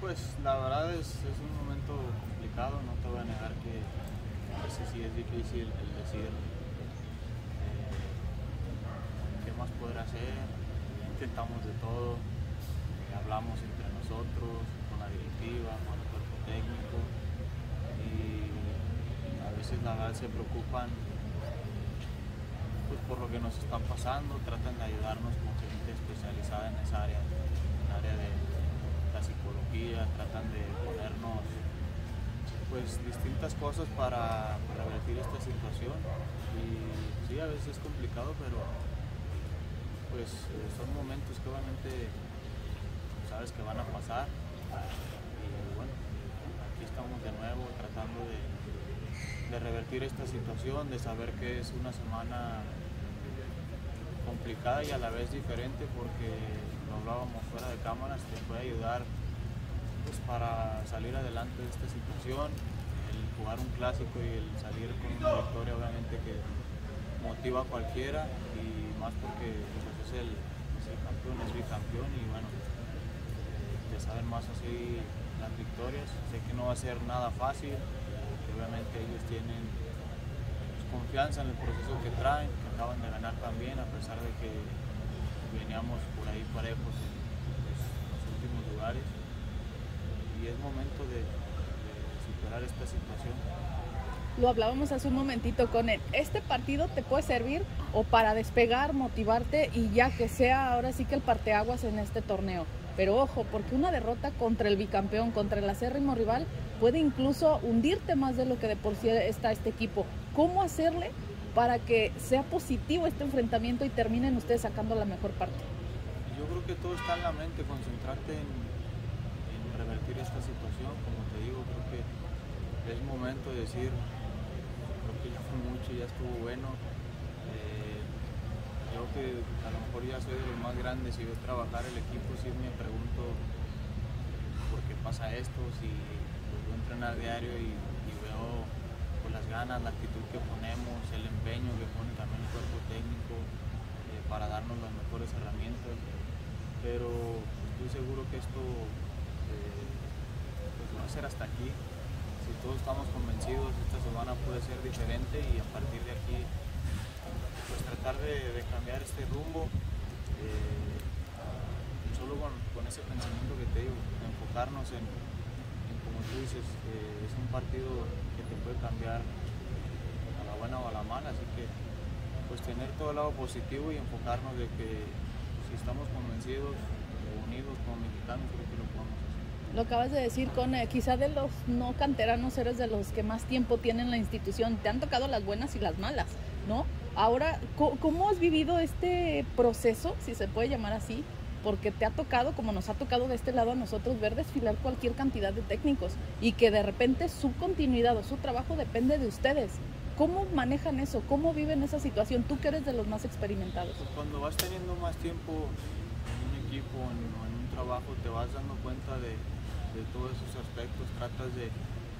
pues la verdad es un momento complicado, no te voy a negar que a veces sí es difícil el decir qué más poder hacer. Intentamos de todo, hablamos entre nosotros, con la directiva, con el cuerpo técnico, y a veces la verdad se preocupan pues, por lo que nos están pasando, tratan de ayudarnos con gente especializada en esa área, en el área de la psicología, tratan de ponernos pues distintas cosas para revertir esta situación. Y sí, a veces es complicado, pero pues son momentos que obviamente sabes que van a pasar, y bueno, aquí estamos de nuevo tratando de revertir esta situación, de saber que es una semana complicada y a la vez diferente, porque lo hablábamos fuera de cámaras, te puede ayudar pues para salir adelante de esta situación, el jugar un clásico y el salir con una victoria obviamente que motiva a cualquiera, y más porque pues, es el campeón, es bicampeón, y bueno, ya saben más así las victorias. Sé que no va a ser nada fácil, que obviamente ellos tienen pues, confianza en el proceso que traen, que acaban de ganar también, a pesar de que veníamos por ahí parejos en pues, los últimos lugares, y es momento de superar esta situación. Lo hablábamos hace un momentito con él. Este partido te puede servir o para despegar, motivarte y ya que sea ahora sí que el parteaguas en este torneo. Pero ojo, porque una derrota contra el bicampeón, contra el acérrimo rival, puede incluso hundirte más de lo que de por sí está este equipo. ¿Cómo hacerle para que sea positivo este enfrentamiento y terminen ustedes sacando la mejor parte? Yo creo que todo está en la mente, concentrarte en revertir esta situación. Como te digo, creo que es momento de decir, creo que ya fue mucho, ya estuvo bueno. Yo que a lo mejor ya soy de los más grandes y veo trabajar el equipo, sí me pregunto por qué pasa esto, si los veo entrenar diario y veo pues, las ganas, la actitud que ponemos, el empeño que pone también el cuerpo técnico para darnos las mejores herramientas, pero estoy seguro que esto pues va a ser hasta aquí. Si todos estamos convencidos, esta semana puede ser diferente, y a partir de aquí pues tratar de cambiar este rumbo, solo con ese pensamiento que te digo, enfocarnos en como tú dices, es un partido que te puede cambiar a la buena o a la mala, así que pues tener todo el lado positivo y enfocarnos de que si estamos convencidos, unidos como mexicanos, creo que lo podemos hacer. Lo acabas de decir, con quizá de los no canteranos eres de los que más tiempo tienen en la institución. Te han tocado las buenas y las malas, ¿no? Ahora, ¿cómo has vivido este proceso, si se puede llamar así? Porque te ha tocado, como nos ha tocado de este lado a nosotros, ver desfilar cualquier cantidad de técnicos y que de repente su continuidad o su trabajo depende de ustedes. ¿Cómo manejan eso? ¿Cómo viven esa situación? Tú que eres de los más experimentados. Pues cuando vas teniendo más tiempo en un equipo o en un trabajo, te vas dando cuenta de todos esos aspectos, tratas de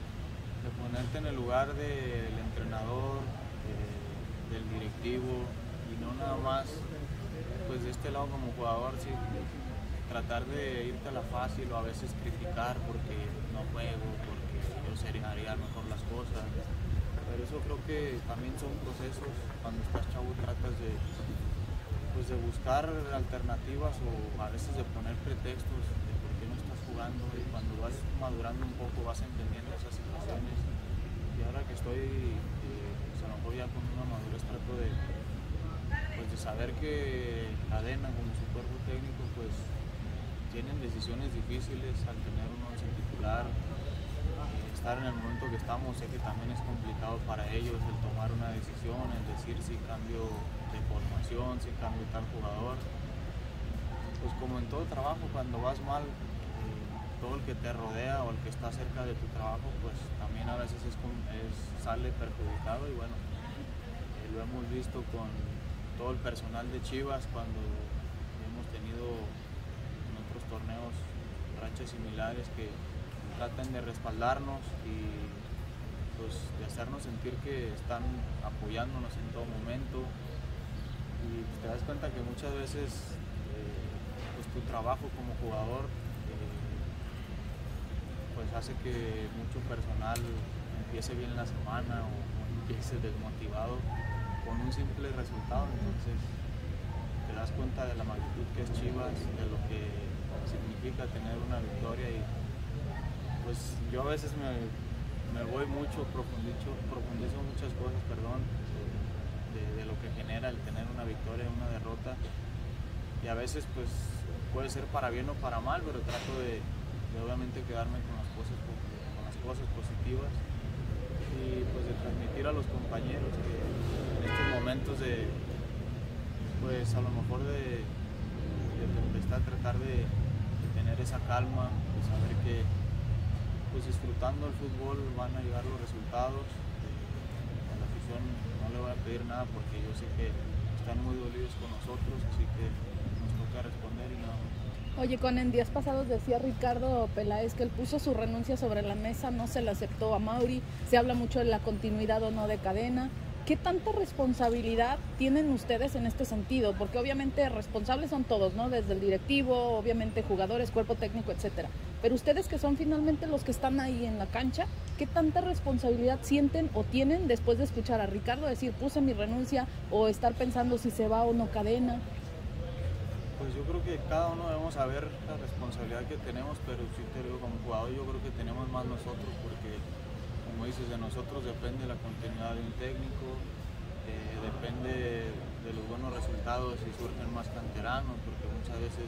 ponerte en el lugar del entrenador, del directivo, y no nada más pues de este lado como jugador, sí, tratar de irte a la fácil o a veces criticar porque no juego, porque yo haría mejor las cosas, pero eso creo que también son procesos. Cuando estás chavo tratas de pues de buscar alternativas o a veces de poner pretextos de por qué no estás jugando, y cuando vas madurando un poco vas entendiendo esas situaciones, y ahora que estoy pues a lo mejor ya con una madurez trato de pues de saber que Cadena como su cuerpo técnico pues tienen decisiones difíciles al tener un once titular, estar en el momento que estamos. Sé que también es complicado para ellos el tomar una decisión, el decir si cambio de formación, si cambio tal jugador. Pues como en todo trabajo, cuando vas mal, todo el que te rodea o el que está cerca de tu trabajo pues también a veces sale perjudicado, y bueno, lo hemos visto con todo el personal de Chivas cuando hemos tenido en otros torneos rachas similares que tratan de respaldarnos y pues de hacernos sentir que están apoyándonos en todo momento, y pues, te das cuenta que muchas veces pues tu trabajo como jugador pues hace que mucho personal empiece bien la semana o empiece desmotivado con un simple resultado. Entonces te das cuenta de la magnitud que es Chivas, de lo que significa tener una victoria, y pues yo a veces me voy mucho, profundizo muchas cosas, de lo que genera el tener una victoria y una derrota, y a veces pues puede ser para bien o para mal, pero trato de obviamente quedarme con las cosas positivas, y pues de transmitir a los compañeros que en estos momentos pues a lo mejor de tratar de tener esa calma, de saber que pues disfrutando el fútbol van a llegar los resultados. A la afición no le voy a pedir nada porque yo sé que están muy dolidos con nosotros, así que nos toca responder y nada más. Oye, en días pasados decía Ricardo Peláez que él puso su renuncia sobre la mesa, no se la aceptó a Mauri, se habla mucho de la continuidad o no de Cadena. ¿Qué tanta responsabilidad tienen ustedes en este sentido? Porque obviamente responsables son todos, ¿no? Desde el directivo, obviamente jugadores, cuerpo técnico, etcétera. Pero ustedes que son finalmente los que están ahí en la cancha, ¿qué tanta responsabilidad sienten o tienen después de escuchar a Ricardo decir puse mi renuncia, o estar pensando si se va o no Cadena? Pues yo creo que cada uno debemos saber la responsabilidad que tenemos, pero sí te digo, como jugador yo creo que tenemos más nosotros, porque como dices, de nosotros depende la continuidad de un técnico, depende de los buenos resultados si surgen más canteranos, porque muchas veces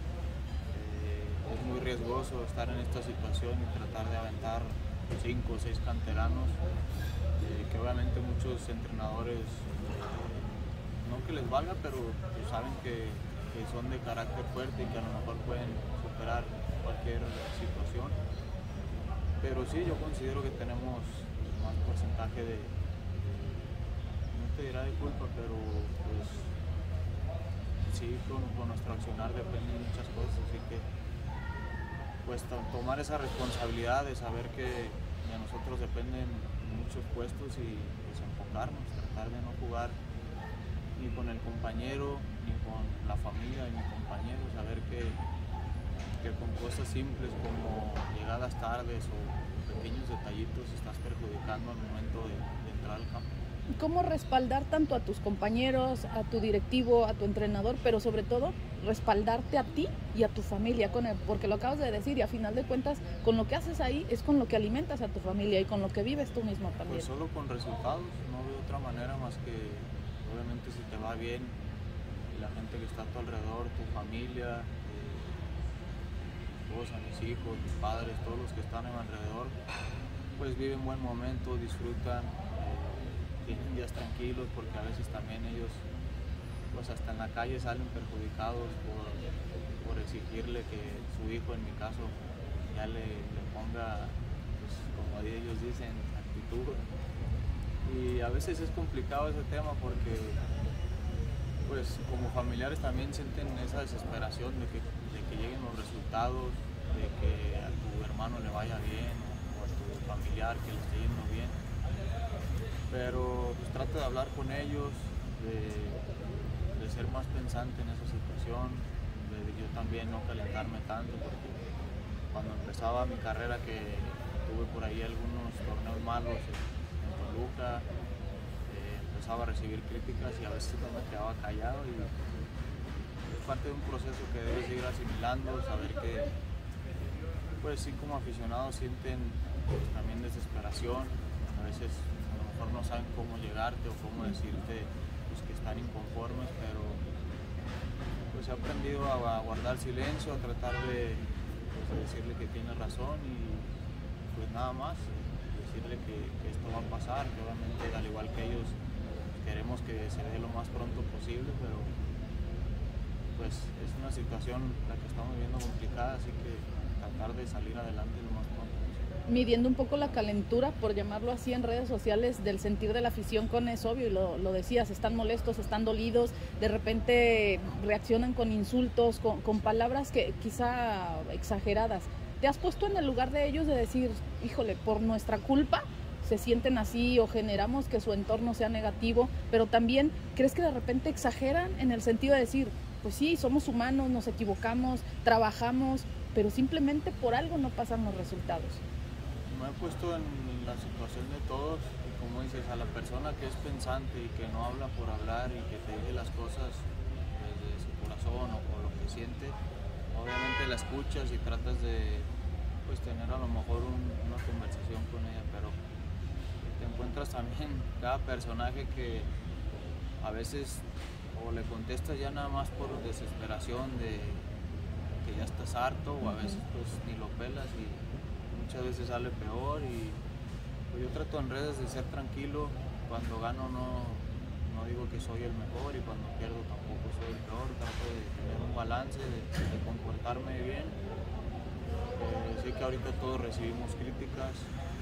es muy riesgoso estar en esta situación y tratar de aventar 5 o 6 canteranos, que obviamente muchos entrenadores, no que les valga, pero pues saben que son de carácter fuerte y que a lo mejor pueden superar cualquier situación. Pero sí, yo considero que tenemos más porcentaje no te dirá de culpa, pero pues sí, con nuestro accionar dependen muchas cosas, así que pues tomar esa responsabilidad de saber que de nosotros dependen muchos puestos y pues enfocarnos, tratar de no jugar ni con el compañero, ni con la familia de mi compañero, saber que con cosas simples como llegadas tardes o pequeños detallitos estás perjudicando al momento de entrar al campo. ¿Cómo respaldar tanto a tus compañeros, a tu directivo, a tu entrenador, pero sobre todo respaldarte a ti y a tu familia con él? Porque lo acabas de decir, y a final de cuentas con lo que haces ahí es con lo que alimentas a tu familia y con lo que vives tú mismo también. Pues solo con resultados, no veo otra manera más que obviamente si te va bien y la gente que está a tu alrededor, tu familia, tu esposa, mis hijos, mis padres, todos los que están a mi alrededor, pues viven buen momento, disfrutan, tienen días tranquilos, porque a veces también ellos pues hasta en la calle salen perjudicados por exigirle que su hijo, en mi caso, ya le ponga, pues, como ellos dicen, actitud. Y a veces es complicado ese tema porque pues como familiares también sienten esa desesperación de que lleguen los resultados, de que a tu hermano le vaya bien o a tu familiar que le esté yendo bien. Pero pues trato de hablar con ellos, de ser más pensante en esa situación, de yo también no calentarme tanto, porque cuando empezaba mi carrera, que tuve por ahí algunos torneos malos en Toluca, empezaba a recibir críticas y a veces no me quedaba callado, y es parte de un proceso que debes ir asimilando, saber que pues sí, como aficionados sienten pues, también desesperación, a veces a lo mejor no saben cómo llegarte o cómo decirte pues, que están inconformes, pero pues he aprendido a guardar silencio, a tratar de decirle que tiene razón y pues nada más, decirle que esto va a pasar, que obviamente al igual que ellos queremos que se dé lo más pronto posible, pero pues es una situación la que estamos viviendo complicada, así que tratar de salir adelante lo más pronto posible. Midiendo un poco la calentura, por llamarlo así, en redes sociales, del sentir de la afición con Es Obvio, y lo decías, están molestos, están dolidos, de repente reaccionan con insultos, con palabras que quizá exageradas. ¿Te has puesto en el lugar de ellos de decir, híjole, por nuestra culpa se sienten así o generamos que su entorno sea negativo, pero también crees que de repente exageran en el sentido de decir, pues sí, somos humanos, nos equivocamos, trabajamos, pero simplemente por algo no pasan los resultados. Me he puesto en la situación de todos y, como dices, a la persona que es pensante y que no habla por hablar y que te dice las cosas desde su corazón o por lo que siente, obviamente la escuchas y tratas de pues tener a lo mejor una conversación con ella, pero te encuentras también cada personaje que a veces o le contestas ya nada más por desesperación de que ya estás harto, o a veces pues ni lo pelas y muchas veces sale peor. Y pues yo trato en redes de ser tranquilo. Cuando gano no digo que soy el mejor, y cuando pierdo tampoco soy el peor. Trato de tener un balance, de comportarme bien. Sé que ahorita todos recibimos críticas,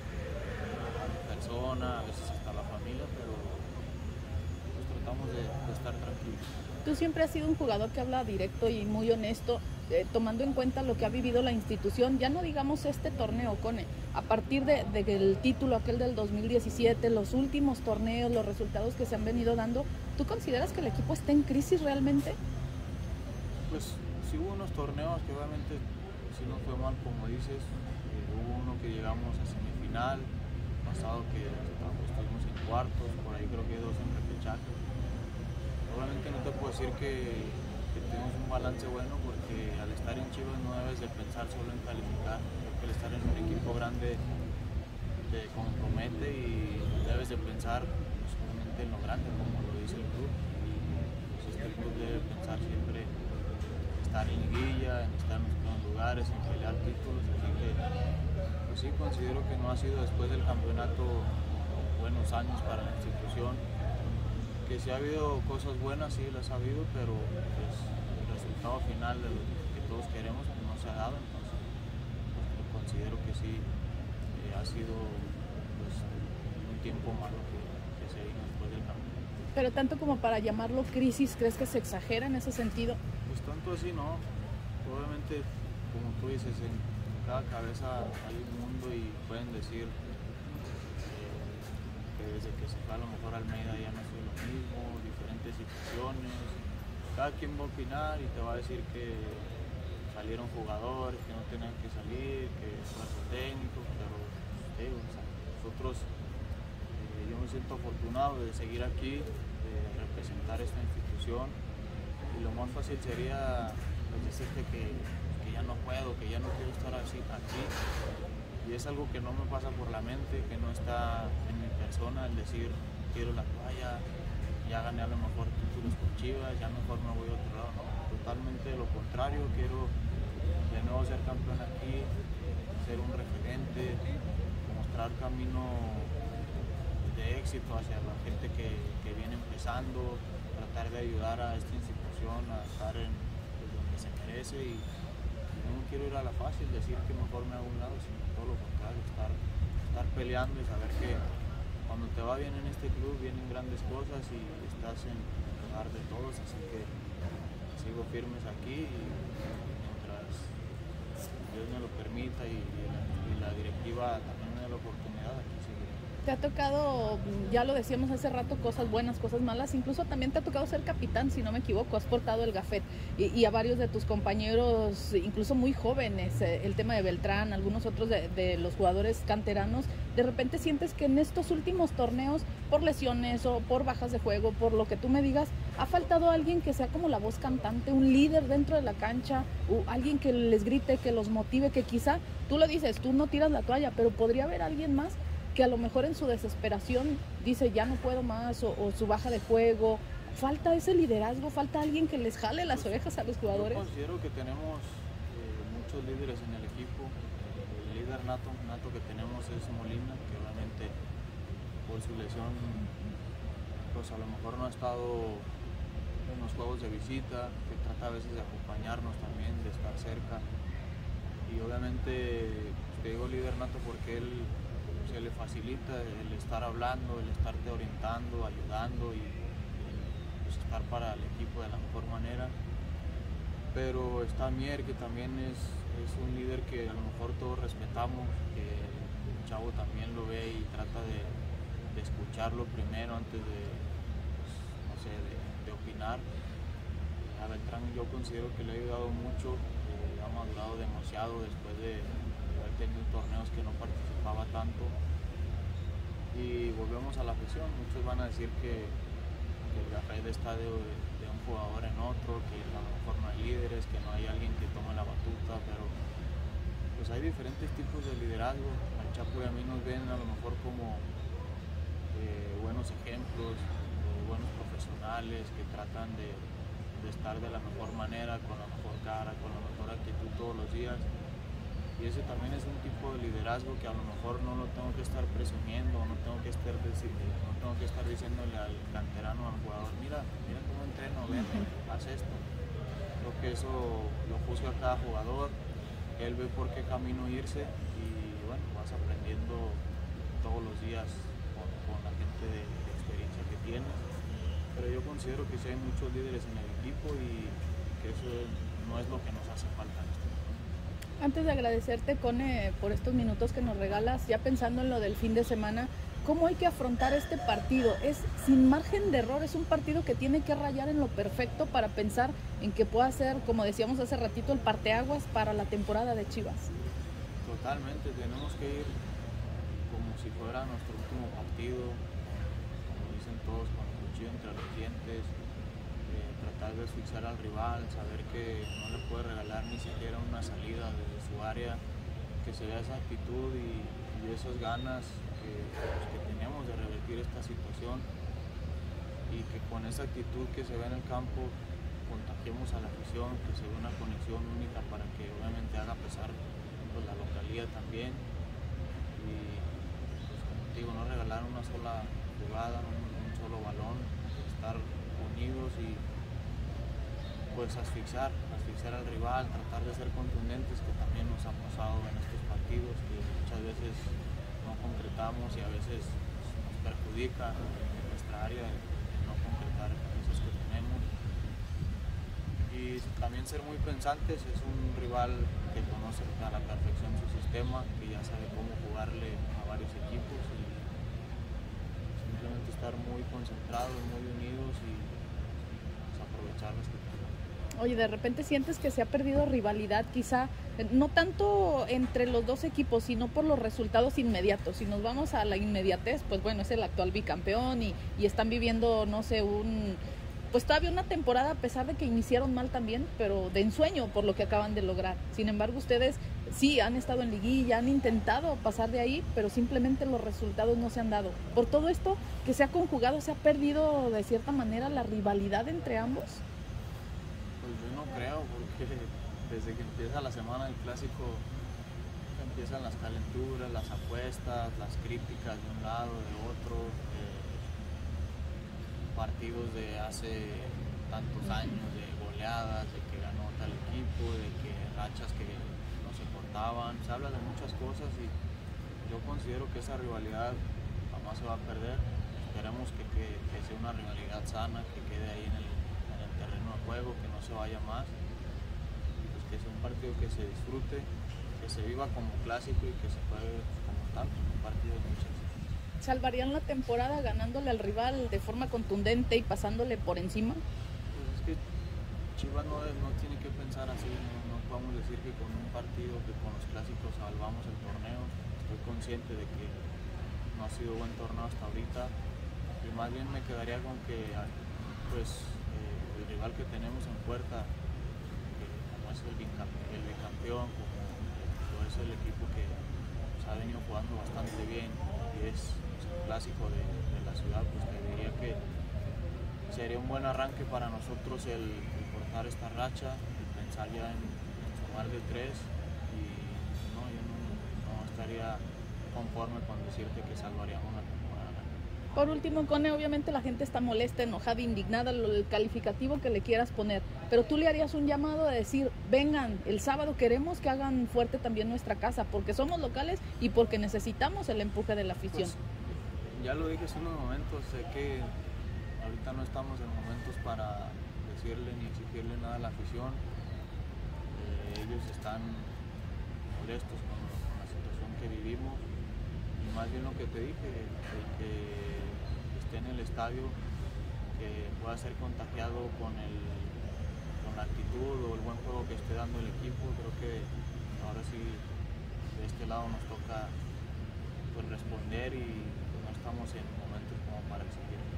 a mi persona, a veces hasta la familia, pero pues tratamos de estar tranquilos. Tú siempre has sido un jugador que habla directo y muy honesto, tomando en cuenta lo que ha vivido la institución, ya no digamos este torneo, Cone, a partir del título aquel del 2017, los últimos torneos, los resultados que se han venido dando, ¿tú consideras que el equipo está en crisis realmente? Pues sí hubo unos torneos que obviamente sí nos fue mal, como dices. Hubo uno que llegamos a semifinal, pasado que estuvimos en cuartos, por ahí creo que 2 en repechaje. Obviamente no te puedo decir que tenemos un balance bueno, porque al estar en Chivas no debes de pensar solo en calificar. Creo que el estar en un equipo grande te compromete y debes de pensar solamente en lo grande, como lo dice el club. Pues este club debe pensar siempre en estar en liguilla, en estar en los primeros lugares, en pelear títulos. Así que pues sí, considero que no ha sido después del campeonato buenos años para la institución. Que si ha habido cosas buenas, sí las ha habido, pero pues, el resultado final de lo que todos queremos pues, no se ha dado. Entonces pues, considero que sí ha sido pues, un tiempo malo que se vino después del campeonato. Pero tanto como para llamarlo crisis, ¿crees que se exagera en ese sentido? Pues tanto así no. Obviamente, como tú dices, en cada cabeza hay un mundo, y pueden decir que desde que se fue a lo mejor Almeida ya no ha sido lo mismo, diferentes situaciones. Cada quien va a opinar y te va a decir que salieron jugadores que no tenían que salir, que cuerpo técnico, pero o sea, nosotros, yo me siento afortunado de seguir aquí, de representar esta institución, y lo más fácil sería pues, decirte que ya no puedo, que ya no quiero estar así aquí. Y es algo que no me pasa por la mente, que no está en mi persona el decir quiero la toalla, ya gané a lo mejor títulos con Chivas, ya mejor me voy a otro lado. No, totalmente lo contrario, quiero de nuevo ser campeón aquí, ser un referente, mostrar camino de éxito hacia la gente que viene empezando, tratar de ayudar a esta institución a estar en donde se merece. Y no quiero ir a la fácil, decir que mejor me hago un lado, sino todo lo contrario, estar peleando y saber que cuando te va bien en este club vienen grandes cosas y estás en el lugar de todos. Así que sigo firmes aquí, y mientras Dios me lo permita y la directiva también me dé la oportunidad, aquí seguiré. Te ha tocado, ya lo decíamos hace rato, cosas buenas, cosas malas, incluso también te ha tocado ser capitán, si no me equivoco, has portado el gafet y a varios de tus compañeros, incluso muy jóvenes, el tema de Beltrán, algunos otros de los jugadores canteranos, de repente sientes que en estos últimos torneos, por lesiones o por bajas de juego, por lo que tú me digas, ha faltado alguien que sea como la voz cantante, un líder dentro de la cancha, o alguien que les grite, que los motive, que quizá, tú lo dices, tú no tiras la toalla, pero podría haber alguien más que a lo mejor en su desesperación dice ya no puedo más, o su baja de juego. Falta ese liderazgo, falta alguien que les jale las orejas a los jugadores. Yo considero que tenemos muchos líderes en el equipo. El líder nato que tenemos es Molina, que obviamente por su lesión pues a lo mejor no ha estado en los juegos de visita, que trata a veces de acompañarnos también, de estar cerca. Y obviamente te digo líder nato porque él se le facilita el estar hablando, el estarte orientando, ayudando y pues estar para el equipo de la mejor manera. Pero está Mier, que también es un líder que a lo mejor todos respetamos, que el chavo también lo ve y trata de escucharlo primero antes de, pues, no sé, de opinar. A Beltrán yo considero que le ha ayudado mucho, ha madurado demasiado después de haber tenido torneos que no participaba tanto. Y volvemos a la afición. Muchos van a decir que la red está de un jugador en otro, que a lo mejor no hay líderes, que no hay alguien que tome la batuta, pero pues hay diferentes tipos de liderazgo. Al Chapo y a mí nos ven a lo mejor como buenos ejemplos, buenos profesionales que tratan de estar de la mejor manera, con la mejor cara, con la mejor actitud todos los días. Y ese también es un tipo de liderazgo que a lo mejor no lo tengo que estar presumiendo, no tengo que estar diciéndole al canterano, al jugador, mira cómo entreno, ven, haz esto. Creo que eso lo juzga cada jugador, él ve por qué camino irse y bueno, vas aprendiendo todos los días con la gente de experiencia que tienes. Pero yo considero que sí hay muchos líderes en el equipo y que eso no es lo que nos hace falta en este momento. Antes de agradecerte, Cone, por estos minutos que nos regalas, ya pensando en lo del fin de semana, ¿cómo hay que afrontar este partido? Es sin margen de error, es un partido que tiene que rayar en lo perfecto para pensar en que pueda ser, como decíamos hace ratito, el parteaguas para la temporada de Chivas. Totalmente, tenemos que ir como si fuera nuestro último partido, como dicen todos, con el cuchillo entre los dientes, tratar de asfixiar al rival, saber que no le puede regalar ni siquiera una salida desde su área, que se vea esa actitud y esas ganas que tenemos de revertir esta situación y que con esa actitud que se ve en el campo contagiemos a la afición, que se vea una conexión única para que obviamente haga pesar pues, la localidad también y pues, como te digo, no regalar una sola jugada, un solo balón, estar unidos y pues asfixiar al rival, tratar de ser contundentes, que también nos ha pasado en estos partidos, que muchas veces no concretamos y a veces nos perjudica en nuestra área de no concretar esos que tenemos. Y también ser muy pensantes, es un rival que conoce a la perfección su sistema, que ya sabe cómo jugarle a varios equipos y simplemente estar muy concentrados, muy unidos y pues, aprovechar las que. Oye, de repente sientes que se ha perdido rivalidad, quizá, no tanto entre los dos equipos, sino por los resultados inmediatos. Si nos vamos a la inmediatez, pues bueno, es el actual bicampeón y están viviendo, no sé, pues todavía una temporada, a pesar de que iniciaron mal también, pero de ensueño por lo que acaban de lograr. Sin embargo, ustedes sí han estado en liguilla, han intentado pasar de ahí, pero simplemente los resultados no se han dado. Por todo esto que se ha conjugado, se ha perdido de cierta manera la rivalidad entre ambos. Pues yo no creo, porque desde que empieza la semana del clásico empiezan las calenturas, las apuestas, las críticas de un lado, de otro, partidos de hace tantos años, de goleadas, de que ganó tal equipo, de que rachas que no se cortaban, se habla de muchas cosas y yo considero que esa rivalidad jamás se va a perder. Esperemos que sea una rivalidad sana, que quede ahí en el terreno de juego, que no se vaya más, y pues que sea un partido que se disfrute, que se viva como clásico y que se juegue como tal, un partido de muchas. ¿Salvarían la temporada ganándole al rival de forma contundente y pasándole por encima? Pues es que Chivas no tiene que pensar así, no podemos decir que con un partido, que con los clásicos salvamos el torneo. Estoy consciente de que no ha sido buen torneo hasta ahorita y más bien me quedaría con que pues el rival que tenemos en puerta, que como es el bicampeón, como es el equipo que pues, ha venido jugando bastante bien y es el clásico de la ciudad, pues te diría que sería un buen arranque para nosotros el cortar esta racha y pensar ya en sumar de 3 y no, yo no estaría conforme con decirte que salvaríamos la temporada. Por último, Cone, obviamente la gente está molesta, enojada, indignada, el calificativo que le quieras poner, pero tú le harías un llamado a decir, vengan, el sábado queremos que hagan fuerte también nuestra casa, porque somos locales y porque necesitamos el empuje de la afición. Pues, ya lo dije hace unos momentos, sé que ahorita no estamos en momentos para decirle ni exigirle nada a la afición, ellos están molestos con la situación que vivimos y más bien lo que te dije, el que esté en el estadio, que pueda ser contagiado con con la actitud o el buen juego que esté dando el equipo. Creo que ahora sí de este lado nos toca pues responder y pues, no estamos en